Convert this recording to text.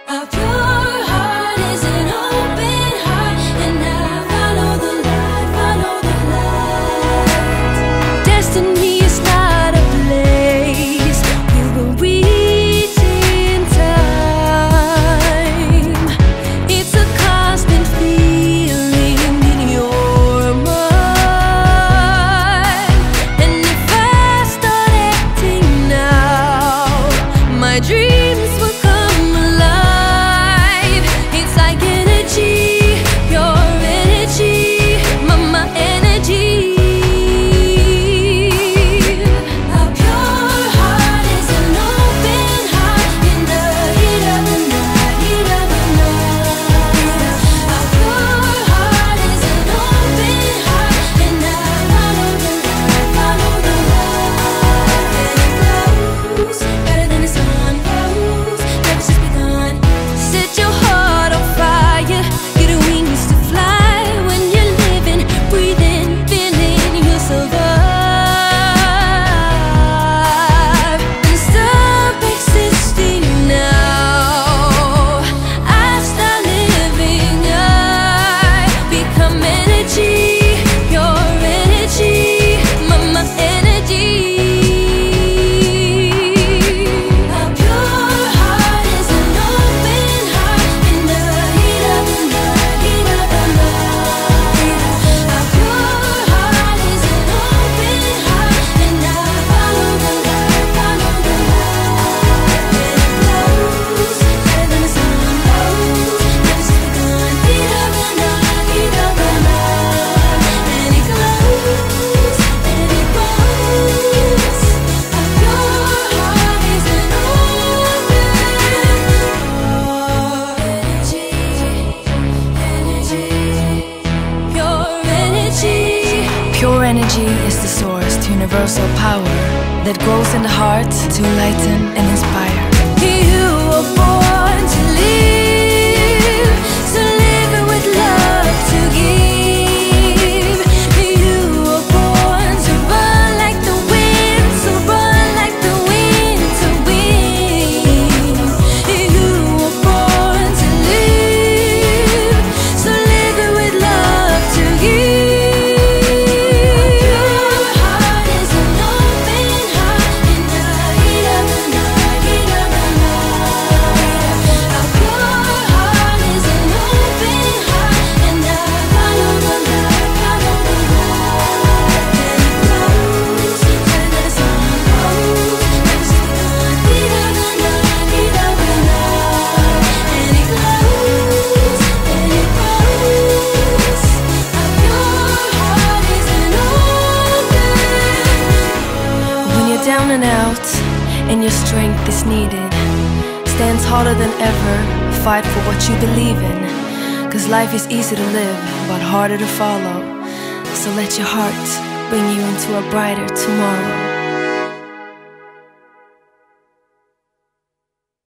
A pure heart is an open heart, and I follow the light, follow the light. Destiny is not a place we will reach in time. It's a constant feeling in your mind. And if I start acting now, my dreams will come alive. It's like energy, pure energy, mama energy. A pure heart is an open heart in the heat of the night, heat of the night. A pure heart is an open heart, and I follow the light, follow the light. And it glows better than the sun glows. Life's just begun. Set your heart on fire, get the wings to fly. When you're living, breathing, feeling, you'll survive. And stop existing now. I start living, I become energy, pure energy, mama energy. A pure heart is an open heart in the heat of the night, heat of the night. A pure heart is an open heart, and I follow the light, follow the light. And it glows better than the sun glows. Life's just begun. Heat of the night, heat of the night. And it glows and it grows. A pure heart is an open heart. Energy, pure energy. Pure energy is the source to universal power that grows in the heart to enlighten and inspire. You were born to live, so live it with love to give. You were born to run like the wind, so run like the wind to win. You were born to live, so live it with love to give. Your heart is an open heart in the heat of the night, heat of the night. A pure heart is an open heart, and I follow the light, follow the light. And it glows better than the sun glows. Life's just begun. Heat of the night, heat of the night. And it glows and it grows. A pure heart is an open heart. When you're down and out and your strength is needed, stand harder than ever, fight for what you believe in. Cause life is easy to live, but harder to follow. So let your heart bring you into a brighter tomorrow.